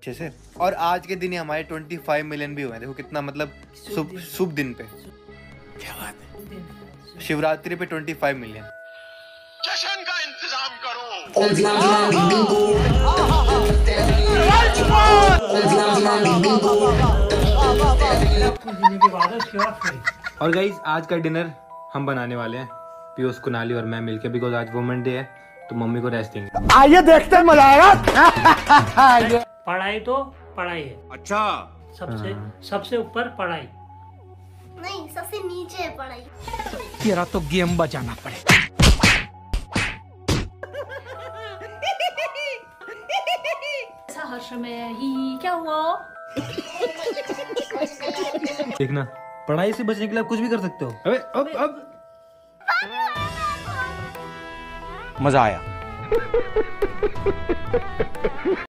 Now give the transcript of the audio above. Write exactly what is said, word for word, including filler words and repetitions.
अच्छे से। और आज के दिन ही हमारे पच्चीस मिलियन भी हुए। देखो कितना मतलब शुभ शुभ दिन पे, क्या बात है, शिवरात्रि पे पच्चीस मिलियन। जश्न का इंतजाम करो। और गाइस आज का डिनर हम बनाने वाले हैं पीयूष, कुनाली और मैं मिलके, बिकॉज आज वुमेन डे है तो मम्मी को रेस्ट देंगे। आइए देखते हैं, मजा आएगा। पढ़ाई तो पढ़ाई है, अच्छा सबसे सबसे ऊपर पढ़ाई नहीं, सबसे नीचे है पढ़ाई। तेरा तो गेम बजाना पड़ेगा। ऐसा हर्ष में ही क्या हुआ? देखना, पढ़ाई से बचने के लिए आप कुछ भी कर सकते हो। अबे अब अब मजा आया।